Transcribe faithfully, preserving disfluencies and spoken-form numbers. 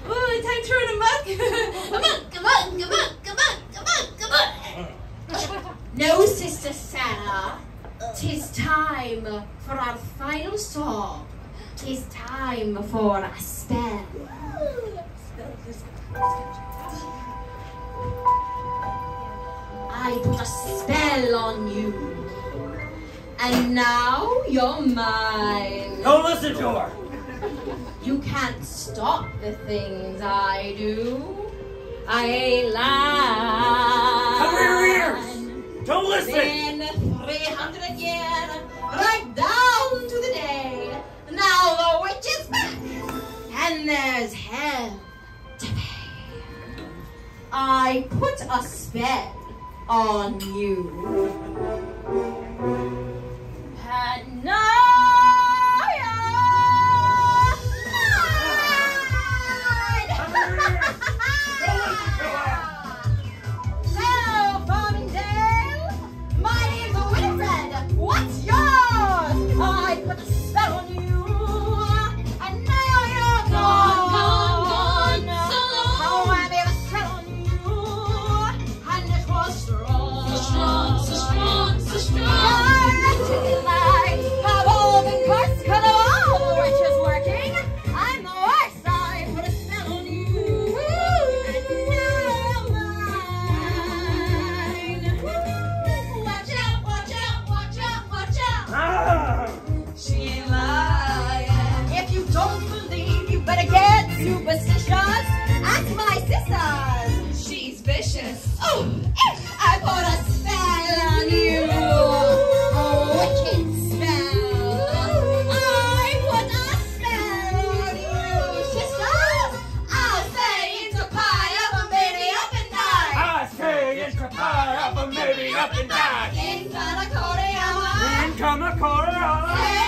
Ooh, time to run amok. Amok, amok, amok, amok, amok, amok. No, Sister Sarah. Tis time for our final song. Tis time for a spell. I put a spell on you. And now you're mine. Don't listen to her. You can't stop the things I do. I ain't lying. Cover your ears. Don't listen. Been three hundred years, right down to the day. Now the witch is back, and there's hell to pay. I put a spell on you. And now what's yours? I put a spell on you, and now you're gone, gone, gone, gone. So long. Oh, I made a spell on you, and it was strong, so strong, so strong, so strong. Your life have all been cursed, 'cause of all the witches working. I'm the worst. I put a spell on you, and now you're mine. Watch out, watch out, watch out. Watch out! Ah. She ain't lying. If you don't believe, you better get superstitious. Ask my sisters. She's vicious. Oh, I put a spell on you. A wicked spell. I put a spell on you, sisters. I'll say into pie up and baby up and die. I say into pie up and maybe up and die. In California. In California. Hey!